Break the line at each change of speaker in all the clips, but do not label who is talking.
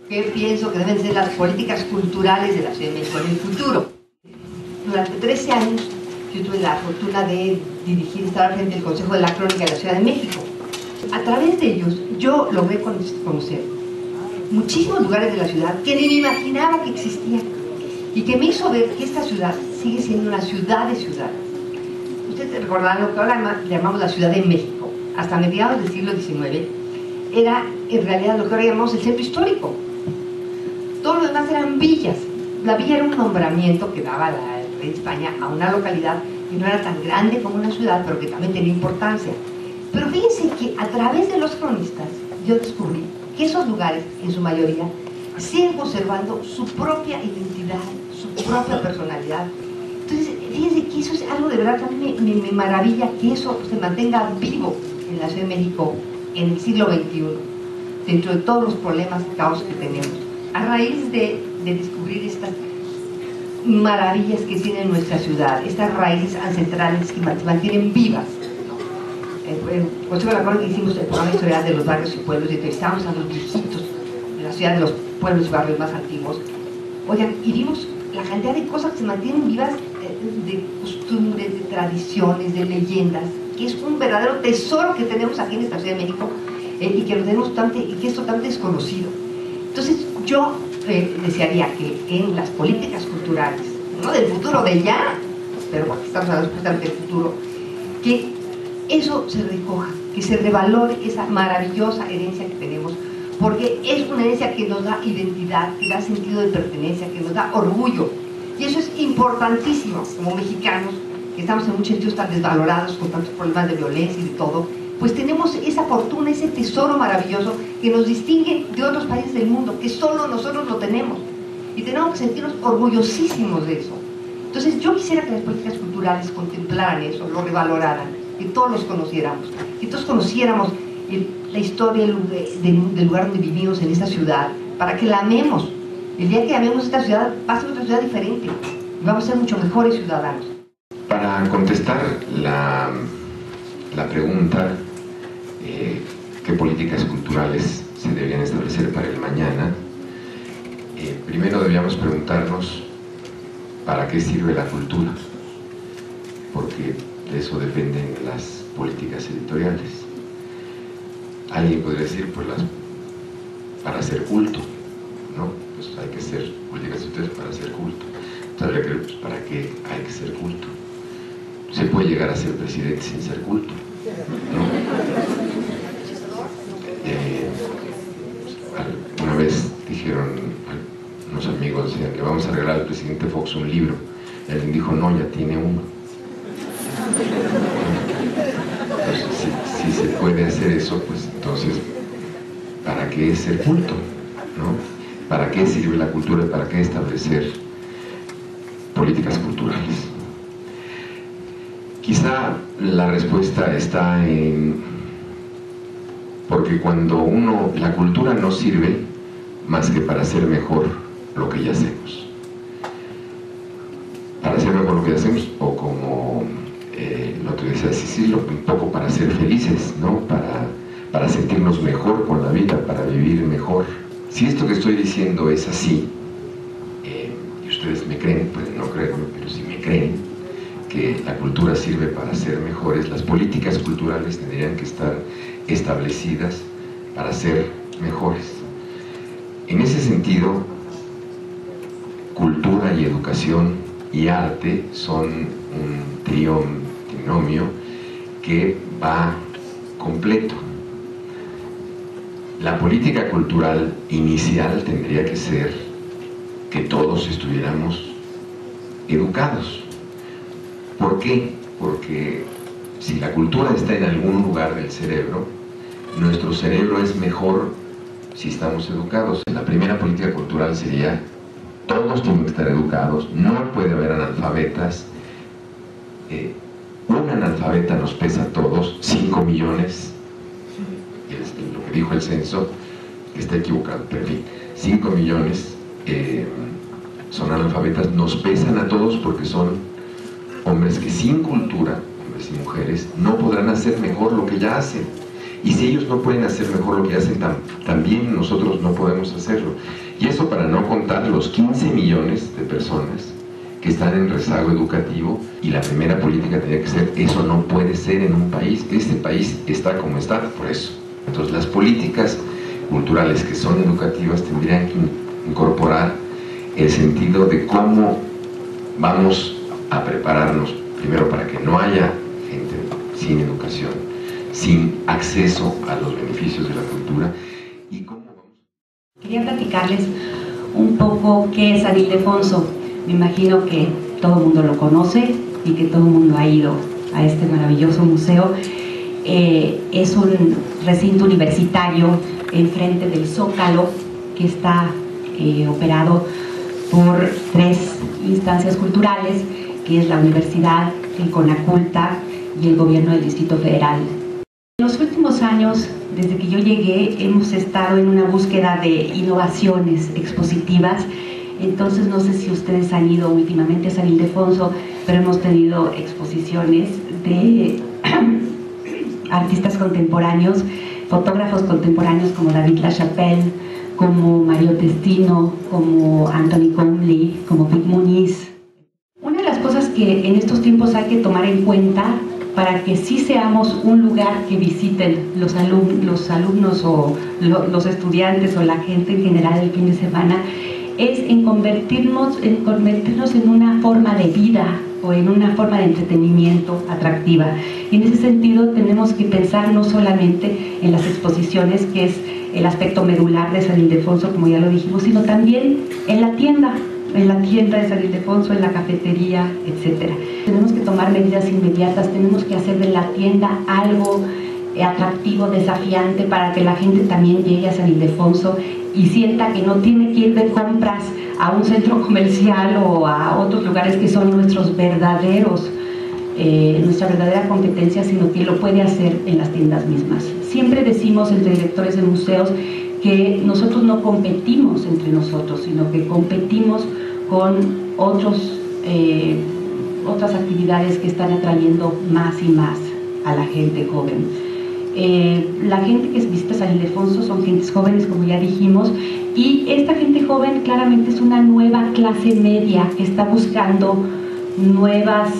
qué pienso que deben ser las políticas culturales de la Ciudad de México en el futuro. Durante 13 años yo tuve la fortuna de dirigir, estar al frente del Consejo de la Crónica de la Ciudad de México. A través de ellos yo logré conocer muchísimos lugares de la ciudad que ni me imaginaba que existían y que me hizo ver que esta ciudad sigue siendo una ciudad de ciudad. Ustedes recordarán lo que ahora llamamos la Ciudad de México. Hasta mediados del siglo XIX era en realidad lo que ahora llamamos el centro histórico. Todo lo demás eran villas. La villa era un nombramiento que daba el rey de España a una localidad que no era tan grande como una ciudad, pero que también tenía importancia. Pero fíjense que a través de los cronistas yo descubrí que esos lugares, en su mayoría, siguen conservando su propia identidad, su propia personalidad. Entonces, fíjense que eso es algo de verdad, también me maravilla que eso se mantenga vivo en la Ciudad de México en el siglo XXI, dentro de todos los problemas y caos que tenemos. A raíz de descubrir estas maravillas que tiene nuestra ciudad, estas raíces ancestrales que mantienen vivas. En Consejo de la Crónica hicimos el programa historial de los barrios y pueblos y entrevistamos a los viejitos de la ciudad, de los pueblos y barrios más antiguos. Oigan, y vimos la cantidad de cosas que se mantienen vivas, de costumbres, de tradiciones, de leyendas, que es un verdadero tesoro que tenemos aquí en esta Ciudad de México y que lo tenemos y que es totalmente desconocido. Entonces yo desearía que en las políticas culturales, no del futuro de ya, pero porque estamos hablando justamente del futuro, que eso se recoja, que se revalore esa maravillosa herencia que tenemos, porque es una herencia que nos da identidad, que da sentido de pertenencia, que nos da orgullo, y eso es importantísimo como mexicanos, que estamos en muchos sentidos tan desvalorados con tantos problemas de violencia y de todo. Pues tenemos esa fortuna, ese tesoro maravilloso que nos distingue de otros países del mundo, que solo nosotros lo tenemos, y tenemos que sentirnos orgullosísimos de eso. Entonces yo quisiera que las políticas culturales contemplaran eso, lo revaloraran, que todos los conociéramos, que todos conociéramos la historia del lugar donde vivimos en esta ciudad, para que la amemos. El día que amemos esta ciudad va a ser otra ciudad diferente y vamos a ser mucho mejores ciudadanos.
Para contestar la pregunta, ¿qué políticas culturales se deberían establecer para el mañana? Primero deberíamos preguntarnos ¿para qué sirve la cultura? Porque de eso dependen las políticas editoriales. Alguien podría decir, pues para hacer culto, ¿no? Pues hay que hacer políticas editoriales para hacer culto. Entonces habría que ver, pues, ¿para qué hay que ser culto? Se puede llegar a ser presidente sin ser culto, ¿no? Una vez dijeron unos amigos, decían que vamos a regalar al presidente Fox un libro. Y alguien dijo, no, ya tiene uno. Entonces, si se puede hacer eso, pues entonces, ¿para qué es ser culto? ¿No? ¿Para qué sirve la cultura? ¿Para qué establecer políticas culturales? Quizá la respuesta está porque cuando la cultura no sirve más que para hacer mejor lo que ya hacemos. Para hacer mejor lo que ya hacemos, o como lo que decía Cicilo, un poco para ser felices, ¿no? Para sentirnos mejor con la vida, para vivir mejor. Si esto que estoy diciendo es así, y ustedes me creen, pueden no creerme, pero si me creen, que la cultura sirve para ser mejores, las políticas culturales tendrían que estar establecidas para ser mejores. En ese sentido, cultura y educación y arte son un trinomio que va completo. La política cultural inicial tendría que ser que todos estuviéramos educados. ¿Por qué? Porque si la cultura está en algún lugar del cerebro, nuestro cerebro es mejor si estamos educados. La primera política cultural sería: todos tienen que estar educados, no puede haber analfabetas. Un analfabeta nos pesa a todos, 5 millones, es lo que dijo el censo, que está equivocado, pero en fin, 5 millones son analfabetas, nos pesan a todos porque son hombres que sin cultura, hombres y mujeres, no podrán hacer mejor lo que ya hacen. Y si ellos no pueden hacer mejor lo que hacen, también nosotros no podemos hacerlo. Y eso para no contar los 15 millones de personas que están en rezago educativo, y la primera política tendría que ser: eso no puede ser en un país, este país está como está por eso. Entonces las políticas culturales que son educativas tendrían que incorporar el sentido de cómo vamos a prepararnos primero para que no haya gente sin educación, sin acceso a los beneficios de la cultura, y cómo vamos.
Quería platicarles un poco qué es San Ildefonso. Me imagino que todo el mundo lo conoce y que todo el mundo ha ido a este maravilloso museo. Es un recinto universitario enfrente del Zócalo que está operado por 3 instancias culturales, que es la universidad, el CONACULTA y el gobierno del Distrito Federal. En los últimos años, desde que yo llegué, hemos estado en una búsqueda de innovaciones expositivas. Entonces, no sé si ustedes han ido últimamente a San Ildefonso, pero hemos tenido exposiciones de artistas contemporáneos, fotógrafos contemporáneos como David LaChapelle, como Mario Testino, como Anthony Comley, como Vic Muniz. Una de las cosas que en estos tiempos hay que tomar en cuenta para que sí seamos un lugar que visiten los alumnos o los estudiantes o la gente en general el fin de semana, es en convertirnos en una forma de vida o en una forma de entretenimiento atractiva. Y en ese sentido tenemos que pensar no solamente en las exposiciones, que es el aspecto medular de San Ildefonso, como ya lo dijimos, sino también en la tienda de San Ildefonso, en la cafetería, etc. Tenemos que tomar medidas inmediatas, tenemos que hacer de la tienda algo atractivo, desafiante, para que la gente también llegue a San Ildefonso y sienta que no tiene que ir de compras a un centro comercial o a otros lugares que son nuestra verdadera competencia, sino que lo puede hacer en las tiendas mismas. Siempre decimos entre directores de museos que nosotros no competimos entre nosotros, sino que competimos con otras actividades que están atrayendo más y más a la gente joven. La gente que visita San Ildefonso son gentes jóvenes, como ya dijimos, y esta gente joven claramente es una nueva clase media que está buscando nuevas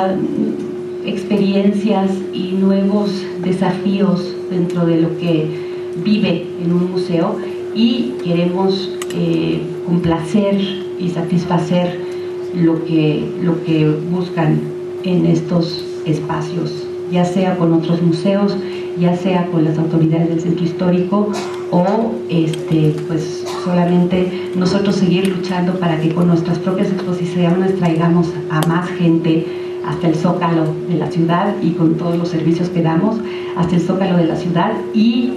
experiencias y nuevos desafíos dentro de lo que vive en un museo, y queremos complacer y satisfacer lo que buscan en estos espacios, ya sea con otros museos, ya sea con las autoridades del centro histórico, o pues solamente nosotros seguir luchando para que con nuestras propias exposiciones traigamos a más gente hasta el Zócalo de la ciudad, y con todos los servicios que damos hasta el Zócalo de la ciudad, y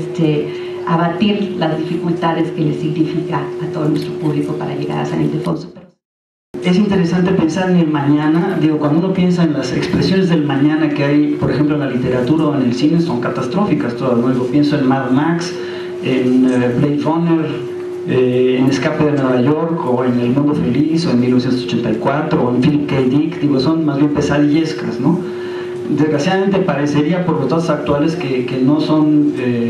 abatir las dificultades que le significa a todo nuestro público para llegar a San Ildefonso.
Es interesante pensar en el mañana. Digo, cuando uno piensa en las expresiones del mañana que hay, por ejemplo, en la literatura o en el cine, son catastróficas todas. Luego pienso en Mad Max, en Blade Runner, en Escape de Nueva York, o en El Mundo Feliz, o en 1984, o en Philip K. Dick. Digo, son más bien pesadillescas, ¿no? Desgraciadamente parecería por los datos actuales que no son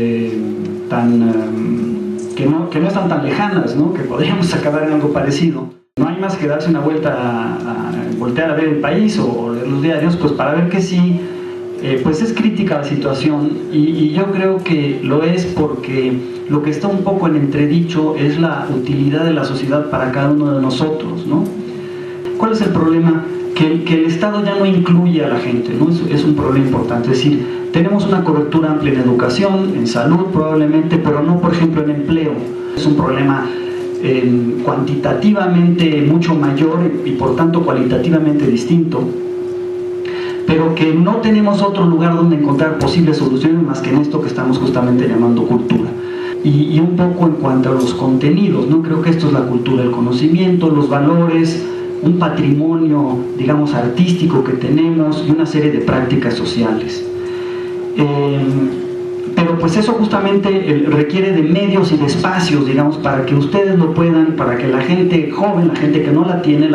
que no están tan lejanas, ¿no? Que podríamos acabar en algo parecido. No hay más que darse una vuelta voltear a ver el país o leer los diarios, pues para ver que sí, pues es crítica la situación, y yo creo que lo es porque lo que está un poco en entredicho es la utilidad de la sociedad para cada uno de nosotros, ¿no? ¿Cuál es el problema? Que el Estado ya no incluye a la gente, ¿no? Es un problema importante. Es decir, tenemos una cobertura amplia en educación, en salud probablemente, pero no, por ejemplo, en empleo. Es un problema cuantitativamente mucho mayor y por tanto cualitativamente distinto, pero que no tenemos otro lugar donde encontrar posibles soluciones más que en esto que estamos justamente llamando cultura. Y un poco en cuanto a los contenidos, ¿no? Creo que esto es la cultura, el conocimiento, los valores, un patrimonio, digamos, artístico que tenemos, y una serie de prácticas sociales. Pero pues eso justamente requiere de medios y de espacios, digamos, para que ustedes lo puedan, para que la gente joven, la gente que no la tiene,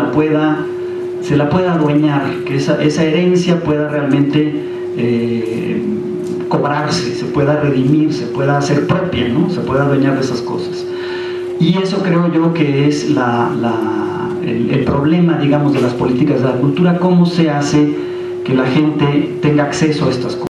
se la pueda adueñar, que esa herencia pueda realmente cobrarse, se pueda redimir, se pueda hacer propia, ¿no? Se pueda adueñar de esas cosas. Y eso creo yo que es el problema, digamos, de las políticas de la cultura, cómo se hace que la gente tenga acceso a estas cosas.